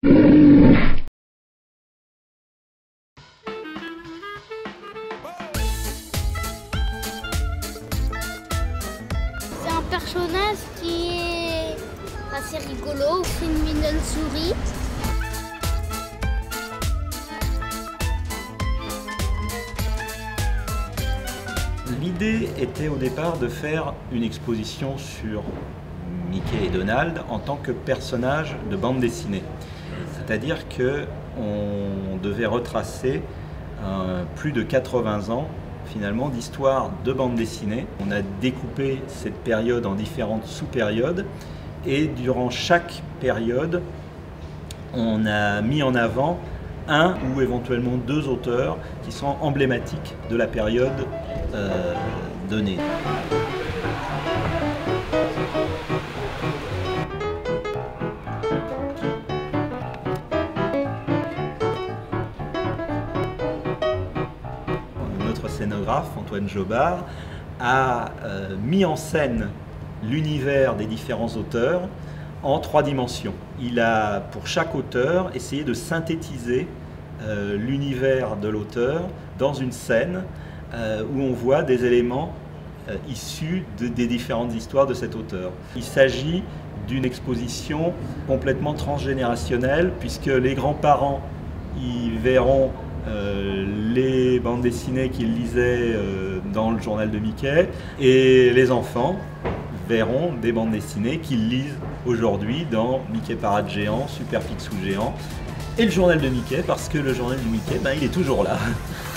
C'est un personnage qui est assez rigolo, c'est une mignonne souris. L'idée était au départ de faire une exposition sur Mickey et Donald en tant que personnages de bande dessinée. C'est-à-dire qu'on devait retracer plus de 80 ans finalement d'histoire de bande dessinée. On a découpé cette période en différentes sous-périodes et durant chaque période, on a mis en avant un ou éventuellement deux auteurs qui sont emblématiques de la période donnée. Notre scénographe, Antoine Jobard, a mis en scène l'univers des différents auteurs en 3 dimensions. Il a, pour chaque auteur, essayé de synthétiser l'univers de l'auteur dans une scène où on voit des éléments issus des différentes histoires de cet auteur. Il s'agit d'une exposition complètement transgénérationnelle puisque les grands-parents y verront les bandes dessinées qu'ils lisaient dans le journal de Mickey et les enfants verront des bandes dessinées qu'ils lisent aujourd'hui dans Mickey Parade Géant, Super Picsou Géant et le journal de Mickey parce que le journal de Mickey, il est toujours là.